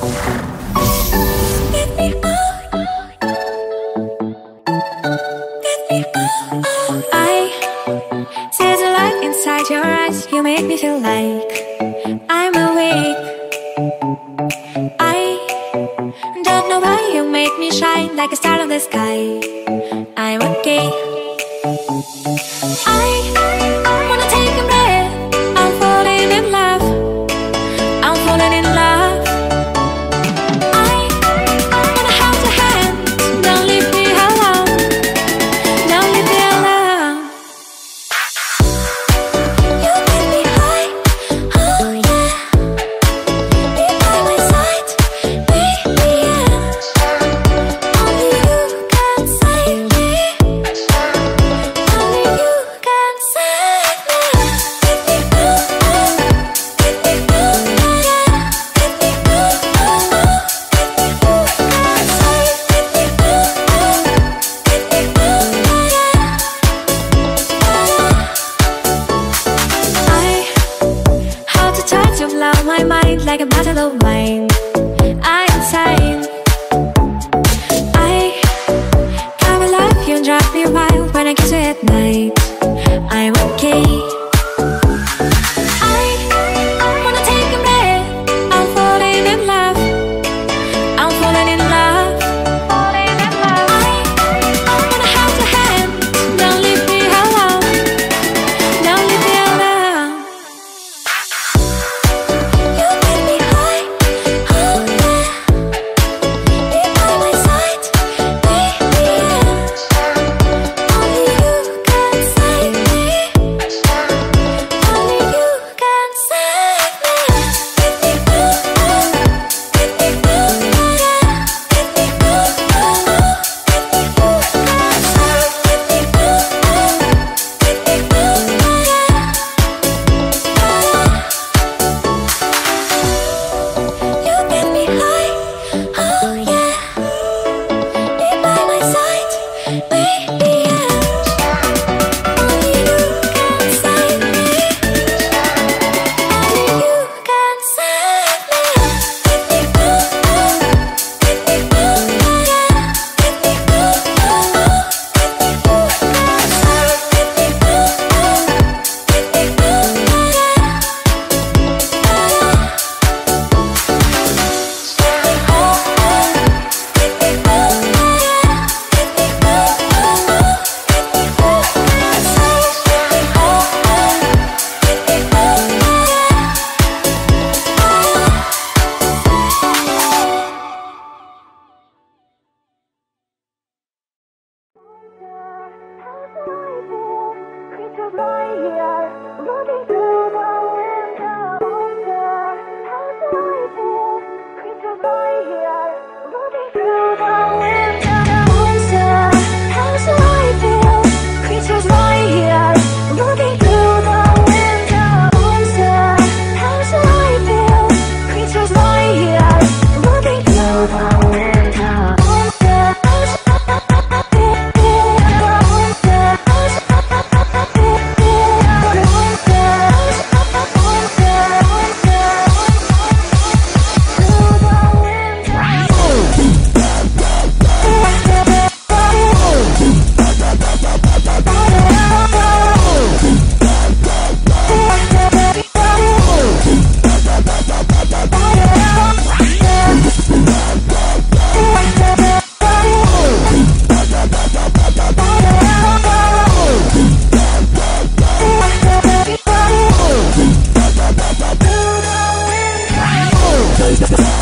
You make me feel like I'm awake. I don't know why you make me shine like a star in the sky. I'm okay. I wanna take a breath. I'm falling in love. I'm falling in love. I wanna hold your hand. Don't leave me alone. Don't leave me alone. My mind like a bottle of wine. I'm insane. I come alive, you drive me wild when I kiss you at night. I'm okay. I wanna take a breath. I'm falling in love. I'm falling in love. I wanna hold your hand. Don't leave me alone. Don't leave me alone. Monster-Meg